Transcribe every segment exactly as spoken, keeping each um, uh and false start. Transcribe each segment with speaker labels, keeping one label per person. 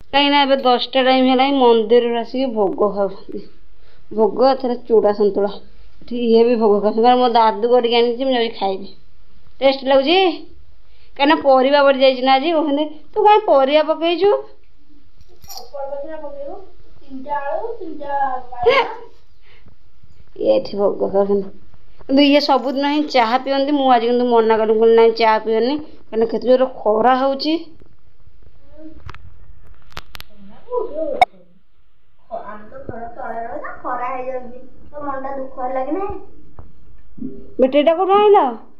Speaker 1: कहीं दसटा टाइम है मंदिर आसिक भोग खाऊ भोग एथर चूड़ा सन्तुला ये भी भोग खा मो दादू करके आनी खाइबी टेस्ट लगुच कहीं परिवा बढ़ी जाइए ना आज कहते तू कहीं परिवा पकईचु ये भोग खाऊ ये सबुदिन ही चाह पिंदी मुझे आज कि मना करी ना चाह पिनी कहीं केत जोर खरा हो बेटीटा कौट आइल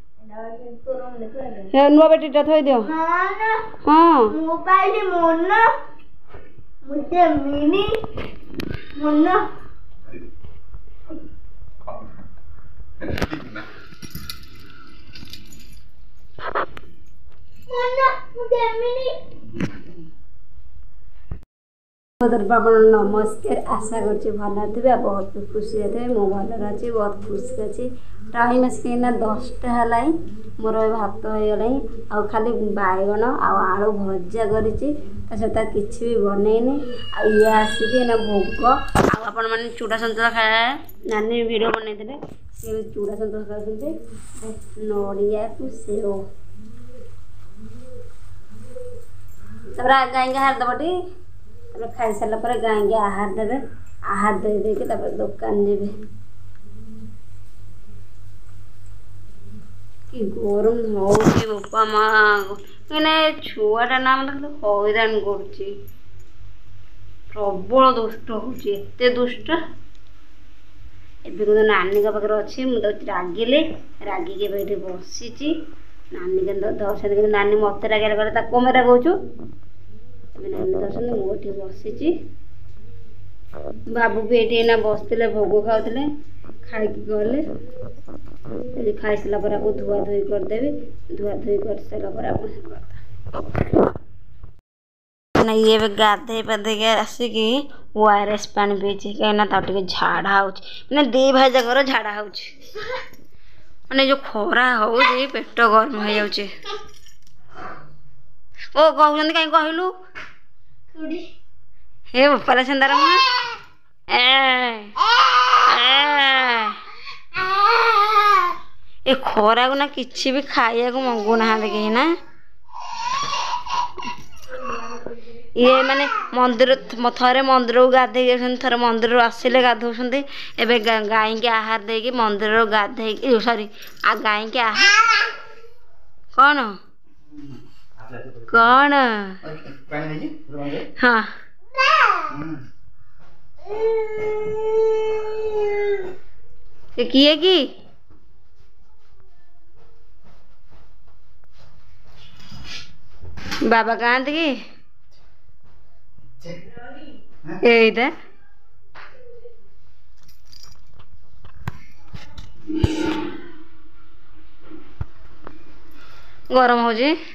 Speaker 1: नुआ बेटीटा थई दियो हाँ नमस्कार आशा कर भल थे बहुत खुशी थे मो भल अच्छी बहुत खुशी अच्छी टाइम आसिक दसटा है मोर भात हो गला आ खाली बैगण आलू भजा कर किसी भी बनईनी ये आसिक भोग आपण मैंने चूड़ा सन्तुला खाए नानी वीडियो बनई सी चूड़ा सन्तुला खाते नड़िया को सेव गाय हार दबटी खाई सारा पर गाय के आहार देवे आहार दे देके दुकान जीवे कि गरम होपा माँ कहीं छुआटा ना मतलब हैरान कर प्रबल दुष्ट होते दुष्ट एवं नानी पाखे अच्छी मुझे रागिले रागिक ये बसी नानी के दर्शन नानी मत रागे कम रागचु नानी दर्शन मुझे बसी बाबू भी ये बसते भोग खाऊे खाई गले खाई सारा धुआ धुई करदेवी धुआ धुई कर सारा ये गाधे पाधे आसिक ओ आर एस पानी पीछे कहीं झाड़ा हो दी भाई जगह झाड़ा हो मैंने जो खरा हो पेट गरम हो जाऊे ओ कहते कहीं कहलु हे बापा सेंदार ए खरा को ना किसी भी खाया को मंगुना कहीं ना ये माने मंदिर थरे मंदिर को गाधे थरे मंदिर आसिले गाधौं एवं गाय के आहार देकी मंदिर गाधे सॉरी आ गाय के आहार कौन कौन हाँ किए की बाबा कहाँ थे कि एटा गरम हो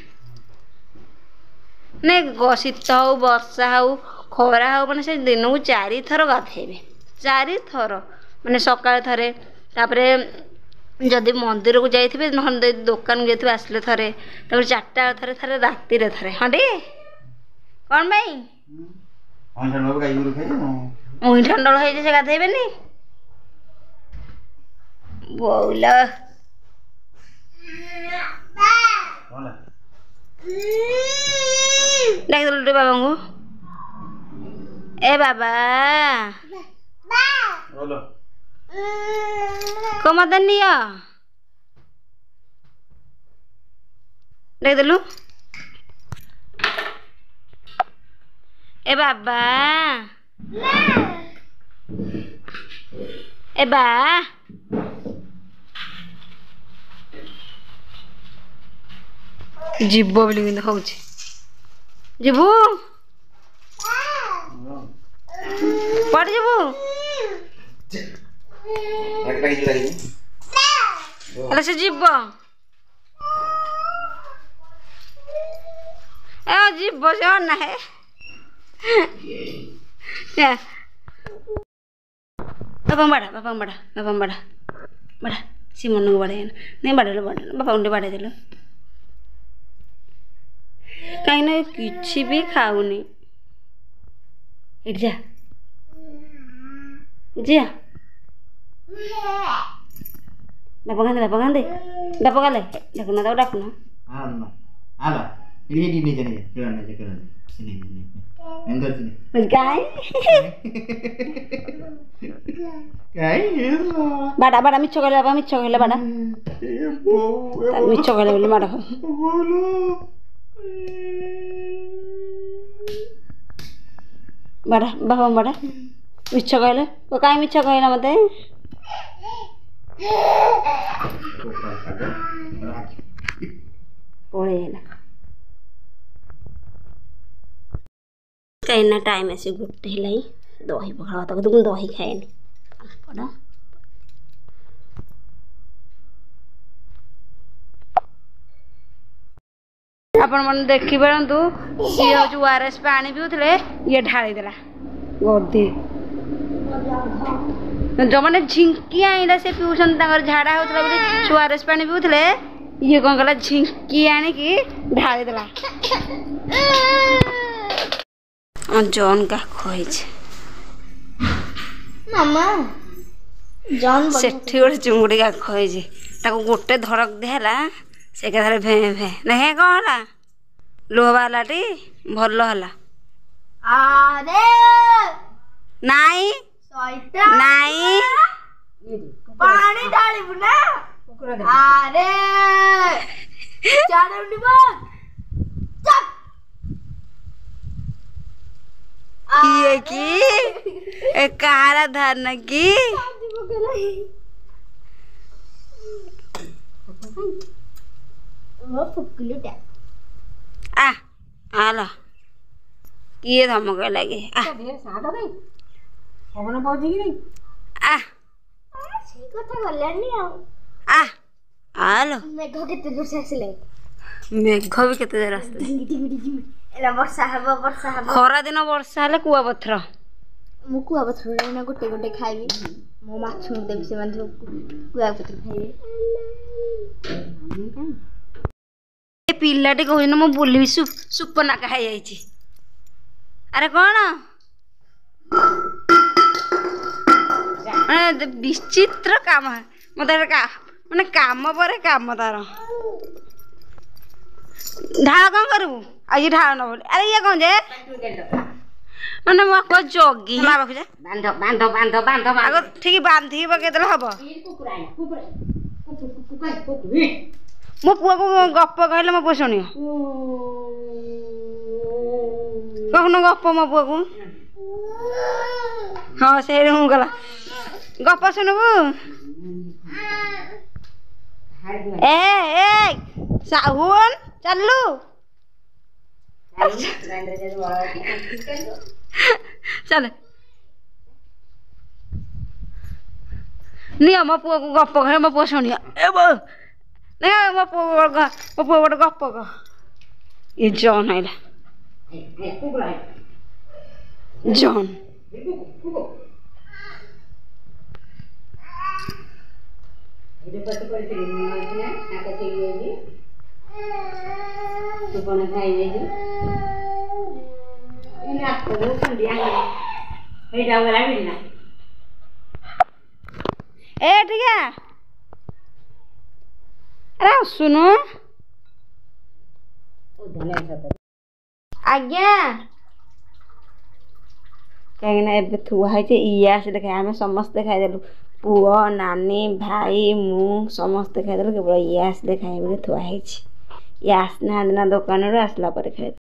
Speaker 1: नहीं शीत हो वर्षा हो खरा हो मैंने दिन को चारि थर गाधेबे चारि थर मैंने सकाल थरे तापरे जदि मंदिर को जाइए ना दुकान को जाइए आसले थरे चार्टा थरे थरे राति थरे हाँ टी कौन भाई ठंडल हो से गाधेबे बोल डाक दे बाबा को ए बाबा कम देनी डाक देलु ए बाबा ए बा जीव बोली हूँ जीवु पड़ जीवु हेलो से जीव ए जीव से ना है बाबा बड़ा बाबा बड़ा बाबा बड़ा बड़ा सी मन को बढ़े नहीं बढ़े बढ़े बाबा उन्हें बढ़े दिल कहीं ना किसी भी खाऊनी इट जा जा Dapat kan, dapat kan deh, dapat kan deh, dapat nggak tahu dapat nggak?
Speaker 2: Alah, alah, ini di sini aja, keluar aja keluar, sini sini, enggak sini.
Speaker 1: Berkai?
Speaker 2: Kai,
Speaker 1: bada bada mico kali apa mico kali bada? Mico kali beli bada. Bada, bawa bada. Mico kali, kok kai mico kali nama teh? पड़ेगा कहीं time ऐसे गुट्टे लाई दही पकड़ा तो तुम दही खाए पड़ा आपण मन देखी पारंतु सी हूँ ओआरएस पानी पिउथले ये ढाली देला गद्दी जो मैंने झिंकी आईला से पिउछन तांगर झाड़ा होतला बोली ओआरएस पानी पिउथले ये कौन कला झिंकी आने की ढाली देला जॉन का खोइछ
Speaker 3: मामा जॉन
Speaker 1: सेठी गोटे चुंगुड़ी का खोइछ ताको गोटे धड़क देला से के धरे भे भे नहीं कौन हला लोहवालाटी भल हला
Speaker 3: अरे
Speaker 1: नाई
Speaker 3: शैतान
Speaker 1: नाई
Speaker 3: पानी ढालिबु ना अरे चारे उंडी बस चप
Speaker 1: ये की ए कारा धान की
Speaker 3: वो फुकलू टा
Speaker 1: आ आला किए धमक लगे आ
Speaker 3: ढेर साडो गई पवन पहुंची की नहीं
Speaker 1: आ
Speaker 3: से कथा गलानी आ
Speaker 1: आ आलो
Speaker 3: मेघ केते दूर से आसिले
Speaker 1: मेघ भी केते दूर आसले
Speaker 3: टिंगी टिंगी टिंगी एला वर्षा हबो वर्षा हबो
Speaker 1: खरा दिन वर्षा हले कुआ पत्थर
Speaker 3: मु कुआ पत्थर ना गोटे गोटे खाइबी मो माछ देबी से मान कुआ पत्थर खाइबे
Speaker 1: ए पिल्लाटी कहू मो बुलबी सुप सुपना खाई जाइछि अरे कौन माने विचित्र काम है मत का माने काम पर काम तार ढाल कौन करू आज ढाल न बोले अरे ये कौन जे माने मो को जोगी मा बाखु जे बांध बांध बांध बांध आगो ठीक बांधी बके देला हबो मो पुआ को गप कहले मो पुआ सुनियो कहनो गप मो पुआ को हाँ से हूँ गला गप सुनबू ए ए साहुन चलू चल नहीं मो पुआ को गप कहे मो पुआ सुनियो ए बो नहीं मो पुआ मो पुआ गोटे गप कह ये जॉन आइला जॉन
Speaker 4: itu pasti pada sering mengajinya, apa sih ini? Supaya saya ini, ini aku bukan dia ni, saya dah berani ni.
Speaker 1: Eh, dia. अरे सुनो आज्ञा कहीं थुआई आसिले खाए आम समस्ते खाईदेलु पुओ नानी भाई मु समस्ते खाईदेलु केवल ये आसिले खाए थुआई ये आसना दुकान आसला पर खाए।